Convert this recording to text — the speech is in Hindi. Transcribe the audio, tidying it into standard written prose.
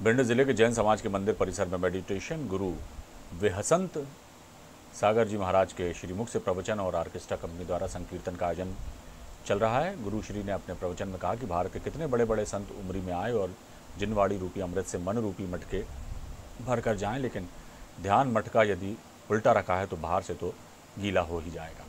भिंड जिले के जैन समाज के मंदिर परिसर में मेडिटेशन गुरु वेहसंत सागर जी महाराज के श्रीमुख से प्रवचन और ऑर्केस्ट्रा कंपनी द्वारा संकीर्तन का आयोजन चल रहा है। गुरु श्री ने अपने प्रवचन में कहा कि भारत के कितने बड़े बड़े संत उमरी में आए और जिनवाड़ी रूपी अमृत से मन रूपी मटके भर कर जाएं, लेकिन ध्यान मटका यदि उल्टा रखा है तो बाहर से तो गीला हो ही जाएगा।